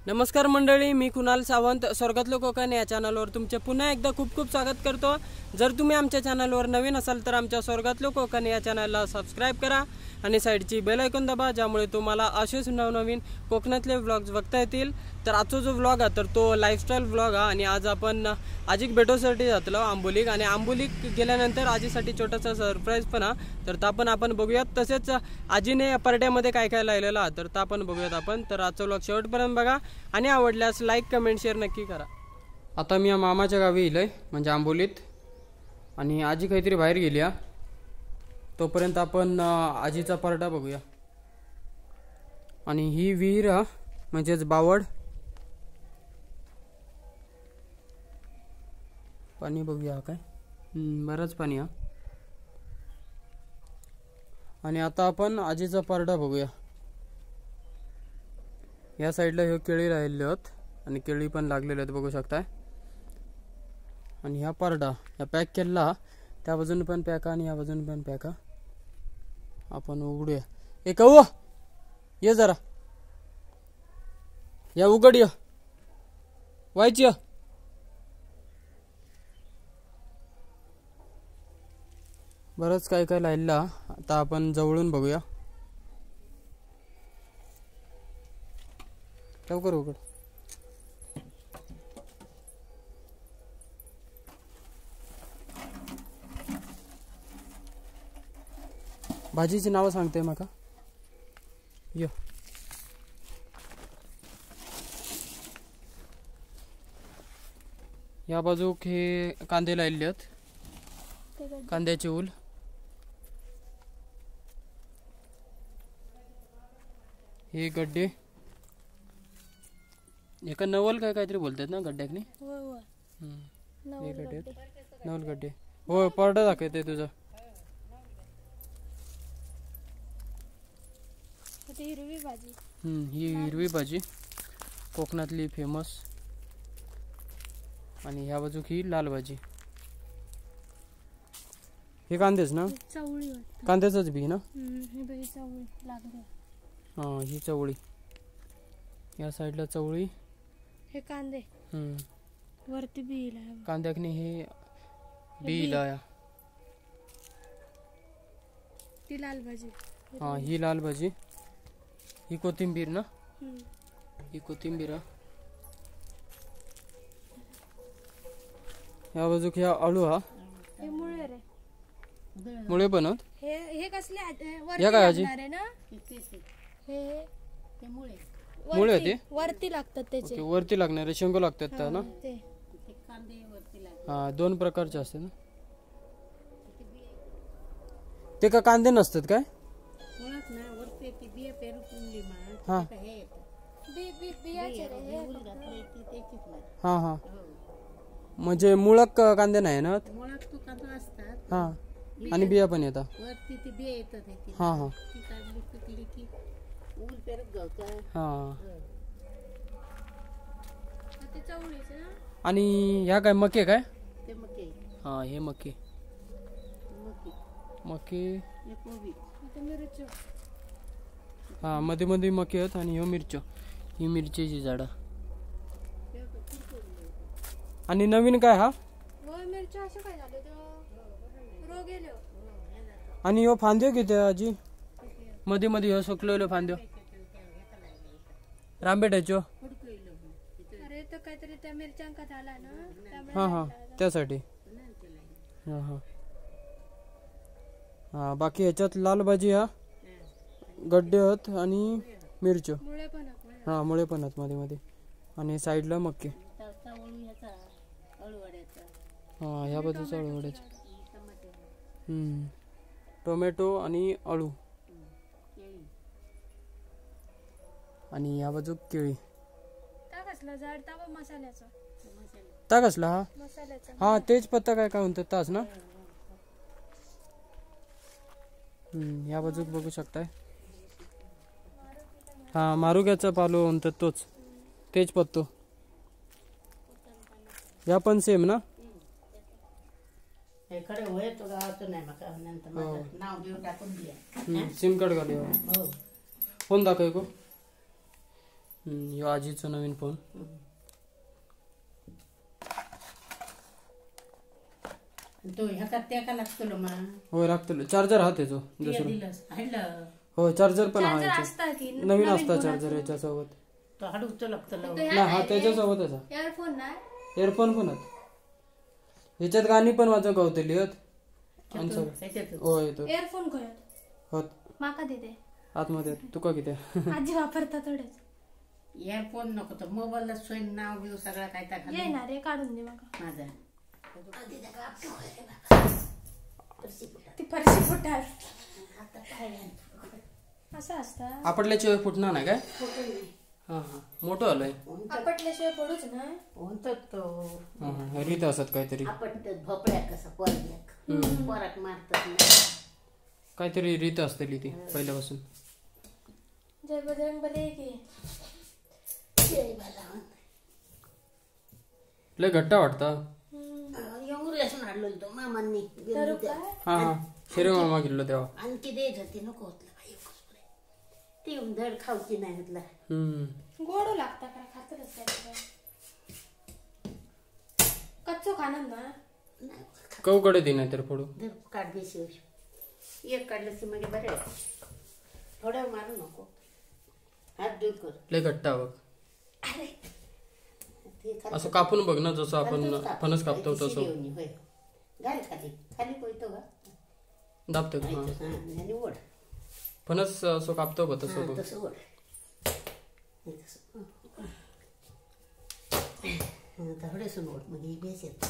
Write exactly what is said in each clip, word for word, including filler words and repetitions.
नमस्कार मंडळी, मी कुणाल सावंत स्वर्गातलं कोकण या चॅनलवर तुमचे पुन्हा एकदा खूप खूप स्वागत करतो। जर तुम्ही आमच्या चॅनलवर नवीन असाल तर आमच्या स्वर्गातलं कोकण या चॅनलला सबस्क्राइब करा आणि साइडची बेल आयकॉन दाबा, ज्यामुळे तुम्हाला असेच नवनवीन कोकणातले व्लॉग्स बघता येतील। तर आजचा जो व्लॉग आहे तर तो लाईफस्टाईल व्लॉग आहे आणि आज आपण आजीक भेटोसाठी जातलो आंबोलीक, आणि आंबोलीक गेल्यानंतर आजीसाठी छोटासा सरप्राईज पण आहे, तर ता पण आपण बघूयात। तसेच आजीने परड्यामध्ये काय काय लावलेलं आहे तर ता पण बघूयात आपण। तर आजचा व्लॉग शेवटपर्यंत बघा आणि आवडल्यास लाईक कमेंट शेअर नक्की करा। आता मी मामाच्या गावी इलय म्हणजे आंबोलीत, आणि आजी काहीतरी बाहेर गेली हा, तोपर्यंत आपण आजीचा परडा बघूया। आणि ही विहीर हा म्हणजेच बावड, पाणी बघूया काय बरंच पाणी हा। आणि आता आपण आजीचा परडा बघूया। या साईडला हे केळी राहिलेले आहेत आणि केळी पण लागलेले आहेत बघू शकताय। आणि ह्या परडा या पॅक केला, त्या बाजूने पण पॅक आणि या बाजूने पण पॅक आपण उघडूया। ए कव्वा ये जरा, या उघड या व्हायची। बरंच काय काय लायला, आता आपण जवळून बघूया। लवकर उघड। भाजीची नाव सांगते माका यो। या बाजूक हे कांदे लावले आहेत, कांद्याचे उल। हे गड्डे, एका नवल काय काहीतरी बोलतात ना गड्ड्याकनी। हे गड्डे नवल गड्डे हो, परडा दाखवते तुझा। हिरवी भाजी, हम्म ही हिरवी भाजी कोकणातली फेमस। आणि ह्या बाजूक ही लाल भाजी। हे कांदेच ना, चवळी कांद्याचंच बी ना। हे बघ चवळी लागली, हा ही चवळी, या साईडला चवळी, हे कांदे हम्म वरती बी इला कांद्याकनी हे बी इला। ती लाल भाजी, हा ही लाल भाजी, ही कोथिंबीर ना, ही कोथिंबीर। या बाजूक ह्या आळू हा, हे मुळे रे, मुळे पण आहेत। हे हे कसले या काय भाजी? लागणार आहे ना, हे ते मुळे मुळे ते वरती लागतात त्याचे, वरती लागणारे शेंगो लागतात त्या ना। ते ते कांदे वरती लागले, हा दोन प्रकारचे असते ना ते। का कांदे नसतात काय? मुळात ना वरती ती बिया पेरू कुंडली हा मा हे येतं बी बी बियाचे रे हे उल घातले ती त्याचीच माहिती। हा हा म्हणजे मुळक कांदे नाही ना। मुळात तू कांदा असतात हा आणि बिया पण येतात वरती ती बिया येतात ती हा हा ती काढली पिकली की उल पेरत गावतं। हा ते चवळीचे ना। आणि ह्या काय मके काय? ते मके, हा हे मके मके मके हे कोबी, ते मिरची, हा मध्ये मध्ये मके आहेत। आणि ह्यो मिरची, ही मिरचीची झाडं। आणि नवीन काय हा? होय मिरची असं काय झालं तो रोग गेलो। आणि ह्यो फांद्यो किती आजी? मध्ये मध्ये ह्यो सुकलेलो फांद्यो रामबेटाचो। अरे तो काहीतरी त्या मिरच्यांका झाला ना, त्यामुळे हा हा त्यासाठी। हा हा हा बाकी ह्याच्यात लाल भाजी हा, गड्डे आहेत आणि मिरची, मुळे पण आहेत। हा मुळे पण आहेत मध्ये मध्ये। आणि साईडला मक्के, हा ह्या बाजूचा अळूवड्याचा, हम्म टोमॅटो आणि अळू। आणि या बाजू केळी। ता कसला झाड ता मसाल्याचा, ता कसला हा? मसाल्याचा हा तेच पत्ता काय काय म्हणतात ताच ना। हम्म या बाजूक बघू शकताय, हा मारुग्याचा पालो म्हणतात तोच, तेच पत्तो। या पण सेम ना। हे खडे होय तो गावाचं नाही मका नंतर माझं नाव देऊ टाकून दिया सिम कार्ड घालूया हो फोन दाखव को हम्म, ह्यो आजीचो नवीन फोन. तो ह्या का त्या का लागतो मा होय लागतलो. चार्जर हा त्याचो ते दुसरं. दिलंस हाडलं हो चार्जर पण चार्जर आहे असता की नवीन असता चार्जर याच्यासोबत. तो हाडूचो लागतो नाही हा त्याच्यासोबतच हा. इयरफोन ना इयरफोन पण आहेत. ह्याच्यात गाणी पण वाजव गावतली होत. आणि सगळं त्याच्यात होय येतो इयरफोन खंय होत माका देते आतमध्ये तुका किती. आजी वापरता थोडेच इयरफोन नको तर मोबाईलला सोयीन नाव बिव सगळं काय त्या ये ना रे काढून दे माका. माझा ती फरशी फुटाल असं असता. आपटल्याशिवाय फुटणार नाही काय. हा हा मोठं आलंय. आपटल्याशिवाय पडूच ना. म्हणतो तो हा, हा. रीत असत काहीतरी आपण भोपळ्या कसं पोरल्याक पोराक मारतात ना. काहीतरी रीत असतली ती पहिल्यापासून. जय बजरंग बली की जय बाला लय घट्टा वाटता. एवढं हाडलो तो मामांनी धरू काय हा हा शिरे मामा गेलो तेव्हा. आणखी द्यायच होती नको होतलं बाई एकच पुरे. ती धड खाऊची नाही म्हटलं. हम्म गोड लागता काय खातच काय कच्चो खाणार ना. नाही कवकडे दे नाही तर फोडू. धर काढ बेशी एक काढलं की म्हणजे बरे थोड्या मारू नको हात दूर कर. लय घट्टा बघ. अरे ते खाली असं कापून बघ ना जसं आपण खालतोच काप. फणस कापतो त्याची तसं शिडी होई. घाल खाली खाली पोयतो का दाबतो का. हा. हा, आणि ओढ फणस असं कापतो का तसं हा, बघ. तसं ओढ हे तसं. हा, थोडेसून ओढ म्हणजे ही बेस येत.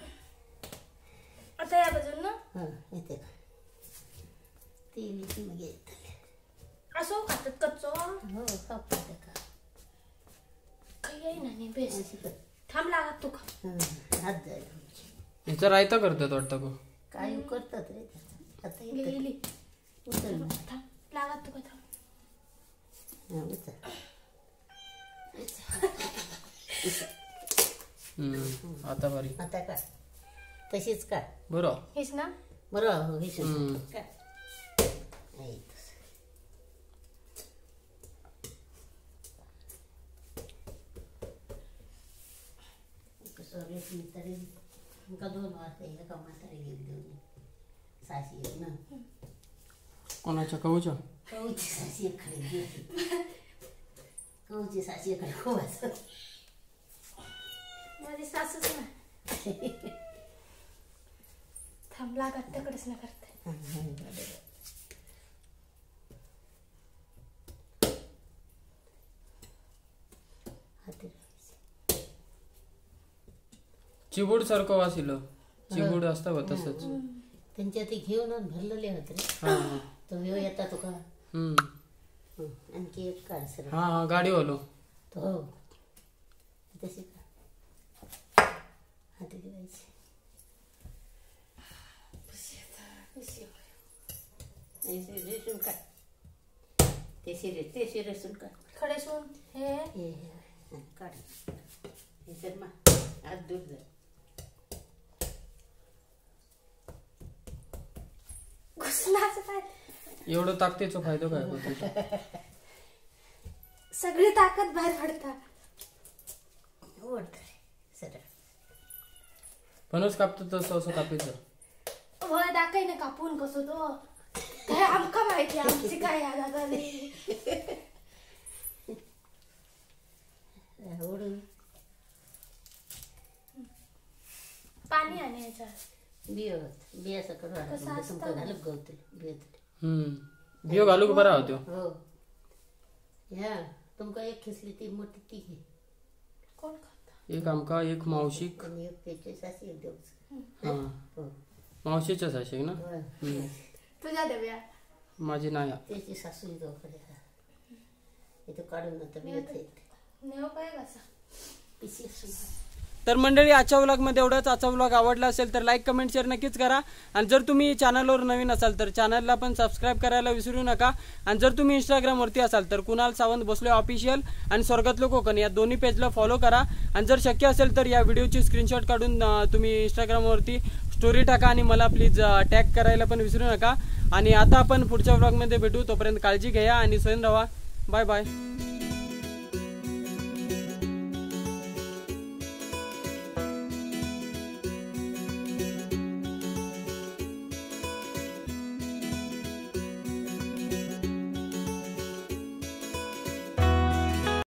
आता या बाजून ना हा येते का ती लिहिची मग येत असो खातात कच्चो हो कापते का काही येई ना नाही बेस अशी कर. थांब लागत तुका. हा, हात जायला तुमची. ह्याचा रायता करतात वाटतं गो. काय करतात रे त्याचं. आता येतं. गेली उचल ना. थांब लागत तुका थांब. हा, उचल. हम्म आता भारी. आता काढ तशीच काढ बरं. हेच ना बरं हो हेच हम्म. काढ. आहे तसं. कसं रेट मी तरी का दोन वाजता येईल का म्हातारी गेली दोन्ही साशी येत ना. कोणाच्या कवच्या. कऊची साशी एक खाली गेली. कऊची साशी एक खाली खूप माझी सासूच ना. थांब लागत तिकडेच ना करते. चिबूड सारखं वासिल. चिबूड असतं बा तसंच. त्यांच्या ते घेऊन भरलेले होते रे. हा हा. तो ह्यो येता तुका. हम्म हं, आणखी एक काढ सर. हा हा गाडीवालो. तो हो तशी का हाती द्यायची. रेसून काढ. ते शिरे ते शिरेसून काढ. खडेसून हे हे हे, काढ. हे सर मा आज दूर जा. घुसण्याचं काय एवढं ताकदीचा फायदा काय होतो. सगळी ताकद बाहेर पडता. ओढ सर. फणस कापतो तसं असं कापायचं. वय दाखय ना कापून कसं तो काय आमका माहिती आमची काय याद झाली. ओढून पाणी आणि याच्यात बिय बिया सकट कसं असतं? तुमचं झालं गवते बियत. हम्म बियो घालू का बरा होतो. हो या तुमका एक खिसली ती मोठी ती घे. कोण खाता. एक आमका एक मावशीक. आणि एक त्याची सासी एक देऊच. हा हो मावशीच्याच असेल ना. होय. हम्म. तुझ्या देव्या माझी नाही. त्याची सासू इथं इथं काढून आता बियत नेव काय कसा. पिशी तर मंडळी आजच्या व्लॉगमध्ये एवढंच. आजचा व्लॉग आवडला असेल तर लाईक कमेंट शेअर नक्कीच करा. आणि जर तुम्ही चॅनलवर नवीन असाल तर चॅनलला पण सबस्क्राईब करायला विसरू नका. आणि जर तुम्ही इंस्टाग्रामवरती असाल तर कुणाल सावंत भोसले ऑफिशियल आणि स्वर्गातलं कोकण या दोन्ही पेजला फॉलो करा. आणि जर शक्य असेल तर या व्हिडिओची स्क्रीनशॉट काढून अं, तुम्ही इंस्टाग्रामवरती स्टोरी टाका आणि मला प्लीज टॅग करायला पण विसरू नका. आणि आता आपण पुढच्या व्लॉगमध्ये भेटू. तोपर्यंत काळजी घ्या आणि स्वयं राहा. Bye bye.